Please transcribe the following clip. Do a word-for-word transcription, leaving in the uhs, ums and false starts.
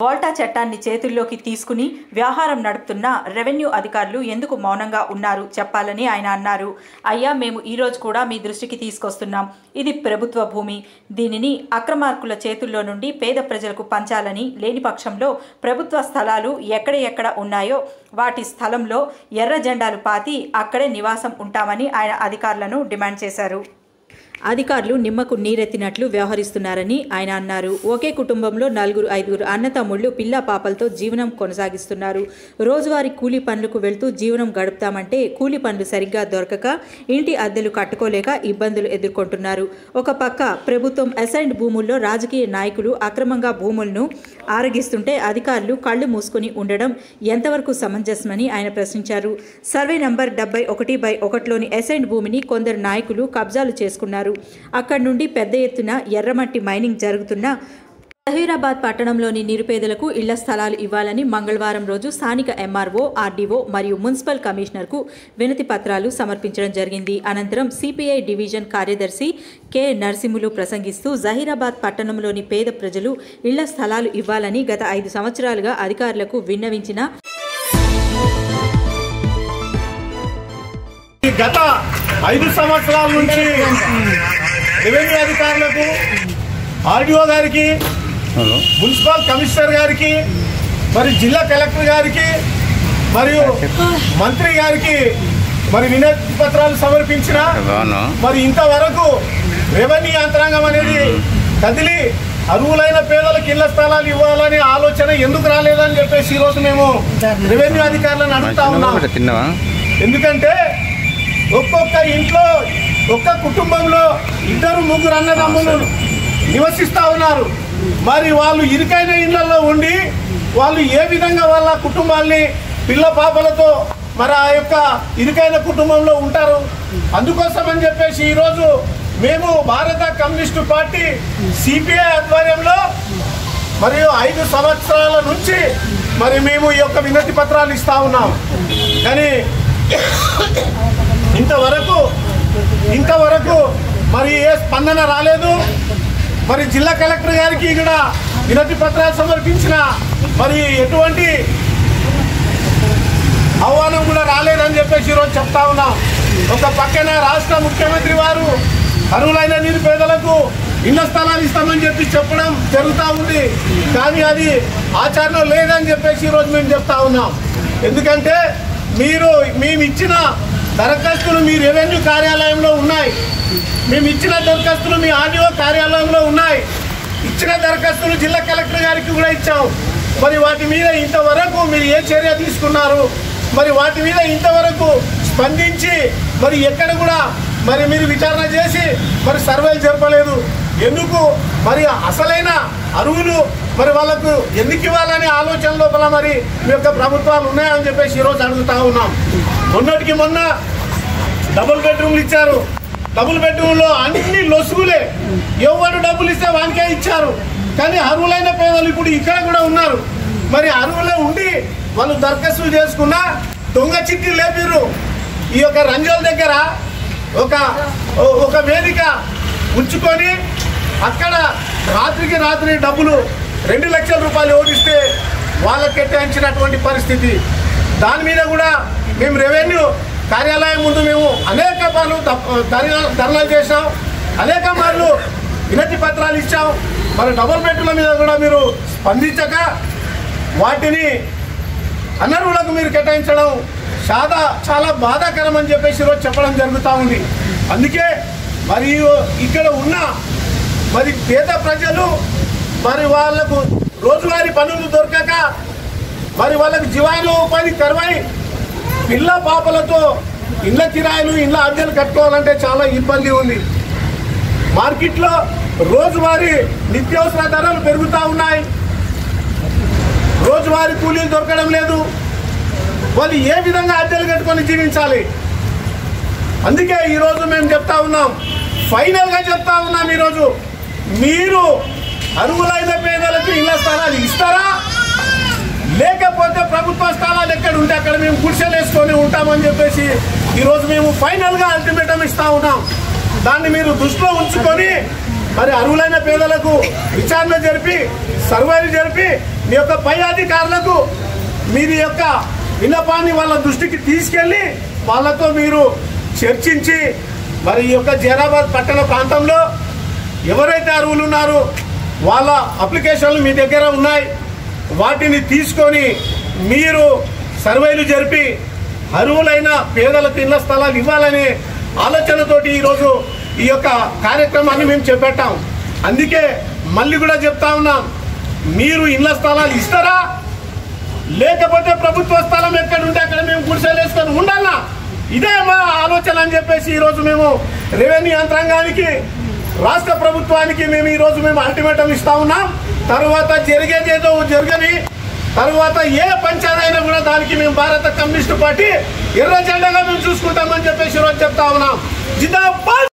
Volta చట్టాన్ని చేతుల్లోకి తీసుకుని వ్యవహారం నడుపుతున్న రెవెన్యూ అధికారులు ఎందుకు మౌనంగా ఉన్నారు చెప్పాలని ఆయన అన్నారు. అయ్యా, మేము ఈరోజు కూడా మీ దృష్టికి తీసుకొస్తున్నాం. ఇది ప్రభుత్వ భూమి. దీనిని అక్రమార్కుల చేతుల్లో నుండి పేద ప్రజలకు పంచాలని, లేని పక్షంలో ప్రభుత్వ స్థలాలు ఎక్కడ ఎక్కడ ఉన్నాయో వాటి స్థలంలో ఎర్ర జెండాలు పాతి అక్కడే నివాసం ఉంటామని ఆయన అధికారులను డిమాండ్ చేశారు. అధికారులు నిమ్మకు నీరెత్తినట్లు వ్యవహరిస్తున్నారని ఆయన అన్నారు. ఒకే కుటుంబంలో నలుగురు ఐదుగురు అన్నతమ్ముళ్లు పిల్ల పాపలతో జీవనం కొనసాగిస్తున్నారు. రోజువారీ కూలీ పనులకు వెళ్తూ జీవనం గడుపుతామంటే కూలీ పనులు సరిగ్గా దొరకక ఇంటి అద్దెలు కట్టుకోలేక ఇబ్బందులు ఎదుర్కొంటున్నారు. ఒక పక్క ప్రభుత్వం అసైన్డ్ భూముల్లో రాజకీయ నాయకులు అక్రమంగా భూములను ఆరగిస్తుంటే అధికారులు కళ్లు మూసుకుని ఉండడం ఎంతవరకు సమంజసమని ఆయన ప్రశ్నించారు. సర్వే నంబర్ డెబ్బై ఒకటి బై ఒకటిలోని అసైన్డ్ భూమిని కొందరు నాయకులు కబ్జాలు చేసుకున్నారు. అక్కడి నుండి పెద్ద ఎత్తున ఎర్రమట్టి మైనింగ్ జరుగుతున్న జహీరాబాద్ పట్టణంలోని నిరుపేదలకు ఇళ్ల స్థలాలు ఇవ్వాలని మంగళవారం రోజు స్థానిక ఎంఆర్ఓ, ఆర్డీఓ మరియు మున్సిపల్ కమిషనర్కు వినతి పత్రాలు సమర్పించడం జరిగింది. అనంతరం సిపిఐ డివిజన్ కార్యదర్శి కె నరసింహులు ప్రసంగిస్తూ జహీరాబాద్ పట్టణంలోని పేద ప్రజలు ఇళ్ల స్థలాలు ఇవ్వాలని గత ఐదు సంవత్సరాలుగా అధికారులకు విన్నవించిన గత ఐదు సంవత్సరాల నుంచి రెవెన్యూ అధికారులకు, ఆర్డీఓ గారికి, మున్సిపల్ కమిషనర్ గారికి, మరి జిల్లా కలెక్టర్ గారికి మరియు మంత్రి గారికి మరి వినతి పత్రాలు సమర్పించిన మరి ఇంతవరకు రెవెన్యూ యంత్రాంగం అనేది కదిలి అర్హులైన పేదలకు ఇళ్ల స్థలాలు ఇవ్వాలనే ఆలోచన ఎందుకు రాలేదని చెప్పేసి ఈరోజు మేము రెవెన్యూ అధికారులను అడుగుతా ఉన్నాం. ఎందుకంటే ఒక్కొక్క ఇంట్లో ఒక్క కుటుంబంలో ఇద్దరు ముగ్గురు అన్నదమ్ములు నివసిస్తూ ఉన్నారు. మరి వాళ్ళు ఇరుకైన ఇళ్లలో ఉండి వాళ్ళు ఏ విధంగా వాళ్ళ కుటుంబాల్ని పిల్ల పాపలతో మరి ఆ యొక్క ఇరుకైన కుటుంబంలో ఉంటారు. అందుకోసమని చెప్పేసి ఈరోజు మేము భారత కమ్యూనిస్టు పార్టీ సిపిఐ ఆధ్వర్యంలో మరియు ఐదు సంవత్సరాల నుంచి మరి మేము ఈ యొక్క వినతి పత్రాలు ఇస్తా ఉన్నాం. కానీ ఇంతవరకు ఇంతవరకు మరి ఏ స్పందన రాలేదు. మరి జిల్లా కలెక్టర్ గారికి ఇక్కడ వినతి పత్రాలు సమర్పించిన మరి ఎటువంటి ఆహ్వానం కూడా రాలేదని చెప్పేసి ఈరోజు చెప్తా ఉన్నాం. ఒక పక్కన రాష్ట్ర ముఖ్యమంత్రి వారు అర్హులైన నిరుపేదలకు ఇళ్ల స్థలాలు ఇస్తామని చెప్పి చెప్పడం జరుగుతూ ఉంది. కానీ అది ఆచరణలో లేదని చెప్పేసి ఈరోజు మేము చెప్తా ఉన్నాం. ఎందుకంటే మీరు మేము ఇచ్చిన దరఖాస్తులు మీ రెవెన్యూ కార్యాలయంలో ఉన్నాయి. మేము ఇచ్చిన దరఖాస్తులు మీ ఆర్డీఓ కార్యాలయంలో ఉన్నాయి. ఇచ్చిన దరఖాస్తులు జిల్లా కలెక్టర్ గారికి కూడా ఇచ్చాం. మరి వాటి మీద ఇంతవరకు మీరు ఏ చర్య తీసుకున్నారు? మరి వాటి మీద ఇంతవరకు స్పందించి మరి ఎక్కడ కూడా మరి మీరు విచారణ చేసి మరి సర్వేలు జరపలేదు. ఎందుకు? మరి అసలైన అర్హులు మరి వాళ్ళకు ఎందుకు ఇవ్వాలనే ఆలోచన లోపల మరి మీ యొక్క ప్రభుత్వాలు ఉన్నాయని చెప్పేసి ఈరోజు అడుగుతా ఉన్నాం. మొన్నటికి మొన్న డబుల్ బెడ్రూమ్లు ఇచ్చారు. డబుల్ బెడ్రూమ్లో అన్ని లొసుగులే. ఎవరు డబ్బులు ఇస్తే వానికే ఇచ్చారు. కానీ అర్హులైన పేదలు ఇప్పుడు ఇక్కడ కూడా ఉన్నారు. మరి అర్హులే ఉండి వాళ్ళు దరఖాస్తులు చేసుకున్న దొంగ చిట్టి లేపిర్రు. ఈ యొక్క రంజోల్ దగ్గర ఒక ఒక వేదిక ఉంచుకొని అక్కడ రాత్రికి రాత్రి డబ్బులు రెండు లక్షల రూపాయలు ఓడిస్తే వాళ్ళకి కేటాయించినటువంటి పరిస్థితి. దాని మీద కూడా మేము రెవెన్యూ కార్యాలయం ముందు మేము అనేక పనులు ధర్నాలు చేసాం. అనేక మార్లు వినతి పత్రాలు ఇచ్చాం. మరి డబుల్ బెడ్రూమ్ల మీద కూడా మీరు స్పందించక వాటిని అనర్హులకు మీరు కేటాయించడం చాలా చాలా బాధాకరం అని చెప్పేసి ఈరోజు చెప్పడం జరుగుతూ ఉంది. అందుకే మరియు ఇక్కడ ఉన్న మరి పేద ప్రజలు మరి వాళ్లకు రోజువారీ పనులు దొరకక మరి వాళ్ళకి జీవనోపాధి కరువై పిల్ల పాపలతో ఇళ్ల కిరాయిలు ఇళ్ల అద్దెలు కట్టుకోవాలంటే చాలా ఇబ్బంది ఉంది. మార్కెట్లో రోజువారీ నిత్యావసర ధరలు పెరుగుతూ ఉన్నాయి. రోజువారీ కూలీలు దొరకడం లేదు. వాళ్ళు ఏ విధంగా అద్దెలు కట్టుకొని జీవించాలి? అందుకే ఈరోజు మేము చెప్తా ఉన్నాం, ఫైనల్గా చెప్తా ఉన్నాం, ఈరోజు మీరు అర్హులైన పేదలకు ఇళ్ల స్థలాలు ఇస్తారా? లేకపోతే ప్రభుత్వ స్థలాలు ఎక్కడ ఉంటే అక్కడ మేము గుడిసెలు వేసుకొని ఉంటామని చెప్పేసి ఈరోజు మేము ఫైనల్గా అల్టిమేటం ఇస్తా ఉన్నాం. దాన్ని మీరు దృష్టిలో ఉంచుకొని మరి అర్హులైన పేదలకు విచారణ జరిపి సర్వేలు జరిపి మీ యొక్క పై అధికారులకు మీరు యొక్క విన్నపాన్ని వాళ్ళ దృష్టికి తీసుకెళ్లి వాళ్ళతో మీరు చర్చించి మరి ఈ యొక్క జైరాబాద్ పట్టణ ప్రాంతంలో ఎవరైతే అర్హులు ఉన్నారో వాళ్ళ అప్లికేషన్లు మీ దగ్గర ఉన్నాయి, వాటిని తీసుకొని మీరు సర్వేలు జరిపి అర్హులైన పేదలకు ఇళ్ల స్థలాలు ఇవ్వాలనే ఆలోచనతోటి ఈరోజు ఈ యొక్క కార్యక్రమాన్ని మేము చేపట్టాం. అందుకే మళ్ళీ కూడా చెప్తా ఉన్నాం, మీరు ఇళ్ల స్థలాలు ఇస్తారా లేకపోతే ప్రభుత్వ స్థలం ఎక్కడుంటే అక్కడ మేము గుడిసెలు వేసుకొని ఉండాలా, ఇదే మా ఆలోచన అని చెప్పేసి ఈరోజు మేము రెవెన్యూ యంత్రాంగానికి రాష్ట్ర ప్రభుత్వానికి మేము ఈరోజు మేము అల్టిమేటం ఇస్తా ఉన్నాం. తర్వాత జరిగేదేదో జరగని తర్వాత ఏ పంచాయతీ అయినా కూడా దానికి మేము భారత కమ్యూనిస్టు పార్టీ ఎర్ర జెండాగా మేము చూసుకుంటామని చెప్పేసి ఈరోజు చెప్తా ఉన్నాం. జిందాబాద్.